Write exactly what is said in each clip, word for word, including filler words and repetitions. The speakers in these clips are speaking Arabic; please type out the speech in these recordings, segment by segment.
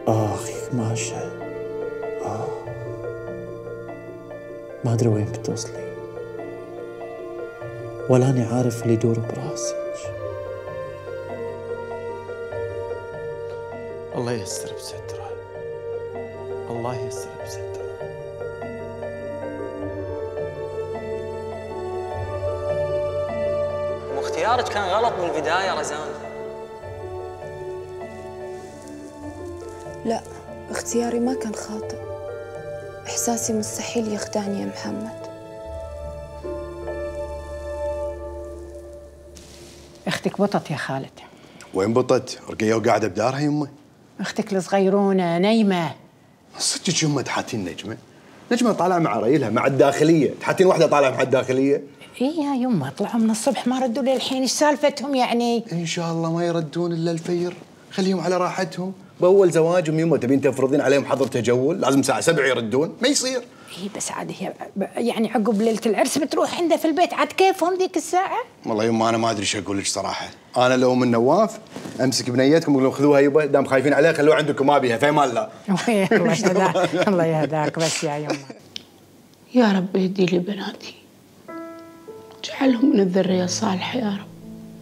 آخ ماشا، آه ما أدري وين بتوصلي، ولا أني عارف اللي يدور براسك. الله يستر بستره، الله يستر بستره. واختيارك كان غلط من البداية رزان. لا، اختياري ما كان خاطئ. إحساسي مستحيل يخدعني يا محمد. اختك بطت يا خالد. وين بطت؟ رقية وقاعدة بدارها يمه. اختك الصغيرونة نايمة. صدقك يمه تحاتين نجمة؟ نجمة طالعة مع ريلها مع الداخلية، تحاتين واحدة طالعة مع الداخلية؟ اي يا يمه، طلعوا من الصبح ما ردوا للحين، ايش سالفتهم يعني؟ ان شاء الله ما يردون الا الفير، خليهم على راحتهم، باول زواجهم يمه تبين تفرضين عليهم حظر تجول، لازم الساعة سبعة يردون، ما يصير. اي بس عاد هي يعني عقب ليلة العرس بتروح عنده في البيت، عاد كيفهم ذيك الساعة؟ والله يمه انا ما ادري ايش اقول لك صراحة، انا لو من نواف امسك بنيتكم اقول لهم خذوها يبا، دام خايفين عليها خلوها عندكم ما بيها، في امان الله. الله يهداك، الله يهداك بس يا يمه. يا رب اهدي لي بناتي، اجعلهم من الذرية الصالحة يا رب.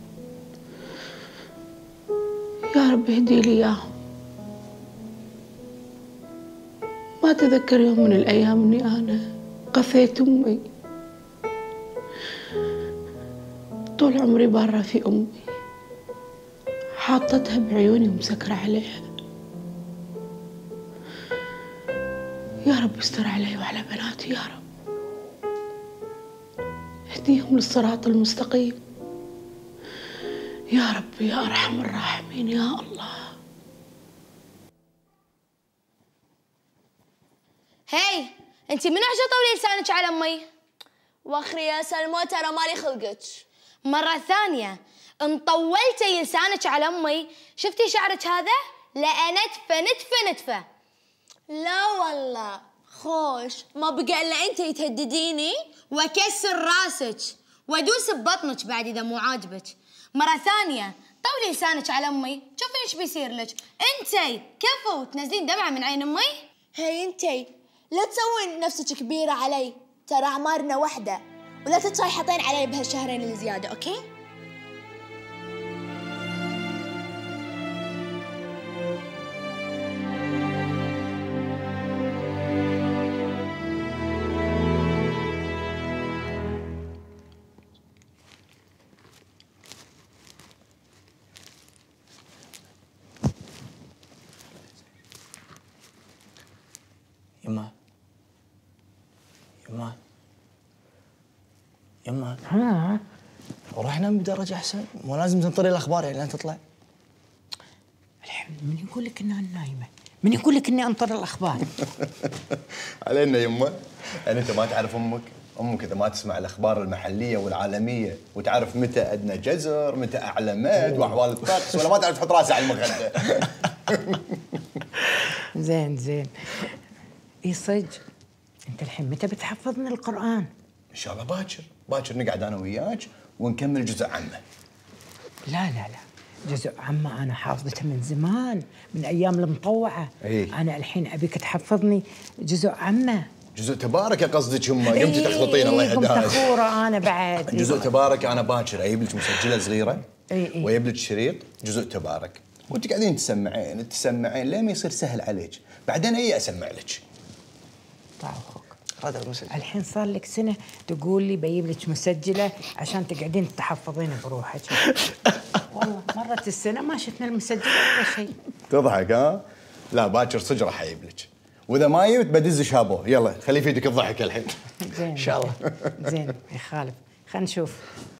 يا رب اهدي لي اياهم. ما اتذكر يوم من الايام اني انا قفيت امي. طول عمري بارة في امي، حاطتها بعيوني ومسكرة عليها. يا رب استر علي وعلى بناتي يا رب، اهديهم للصراط المستقيم يا رب يا أرحم الراحمين يا الله. هاي انتي من عشان طولي لسانك على امي؟ واخري يا سلمى ترى مالي خلقك. مرة ثانية ان طولتي لسانك على امي، شفتي شعرك هذا؟ لا نتفة نتفة نتفة. لا والله خوش، ما بقى الا انتي تهدديني واكسر راسك وادوس ببطنك بعد اذا مو عاجبك. مرة ثانية طولي لسانك على امي، شوفي ايش بيصير لك. انتي كفو تنزلين دمعة من عين امي. هي انتي لا تسوين نفسك كبيرة علي، ترى اعمارنا واحدة، ولا تتصيحطين علي بهالشهرين الزيادة، اوكي؟ يما يما يما ها وراح نام بدرجة أحسن، مو لازم تنطري الأخبار يعني لين تطلع. الحين من يقول لك انها نايمة؟ من يقول لك اني انطر الاخبار؟ علينا يمه، يعني انت ما تعرف امك؟ امك اذا ما تسمع الاخبار المحليه والعالميه وتعرف متى ادنى جزر، متى اعلى مد واحوال الطقس، ولا ما تعرف تحط راسها على المخده. زين زين. اي صدق، انت الحين متى بتحفظني القرآن؟ ان شاء الله باكر، باكر نقعد انا وياك ونكمل جزء عامه. لا لا لا، جزء عامة أنا حافظته من زمان، من أيام المطوعة. إيه؟ أنا الحين أبيك تحفظني جزء عامة. جزء تبارك يا قصدك يمه، قمتي تخلطين الله يهداك. يهداك. قمت أخورة أنا بعد. جزء تبارك انا باكر اجيب لك مسجله صغيره، إيه إيه. واجيب لك شريط جزء تبارك، وانت قاعدين تسمعين تسمعين لين ما يصير سهل عليك، بعدين اي اسمع لك. طال أخوك. هذا المسجل. الحين صار لك سنة تقول لي بجيب لك مسجلة عشان تقعدين تحفظين بروحك. والله مرت السنة ما شفنا المسجلة ولا شيء. تضحك ها؟ لا باكر صدق راح اجيب لك، واذا ما جبت بدز شابو، يلا خلي في يدك الضحك الحين. زين إن شاء الله. زين يخالف، خلينا نشوف.